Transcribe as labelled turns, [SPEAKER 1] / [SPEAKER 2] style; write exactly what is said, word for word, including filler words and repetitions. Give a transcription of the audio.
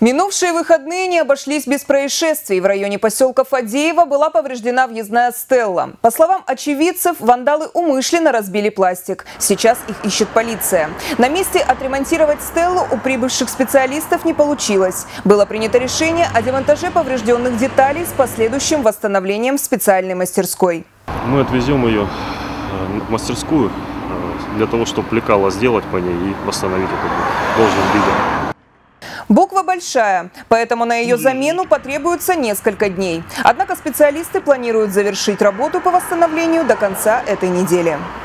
[SPEAKER 1] Минувшие выходные не обошлись без происшествий. В районе поселка Фадеево была повреждена въездная стелла. По словам очевидцев, вандалы умышленно разбили пластик. Сейчас их ищет полиция. На месте отремонтировать стеллу у прибывших специалистов не получилось. Было принято решение о демонтаже поврежденных деталей с последующим восстановлением в специальной мастерской.
[SPEAKER 2] Мы отвезем ее в мастерскую для того, чтобы лекало сделать по ней и восстановить это в должном виде.
[SPEAKER 1] Буква большая, поэтому на ее замену потребуется несколько дней. Однако специалисты планируют завершить работу по восстановлению до конца этой недели.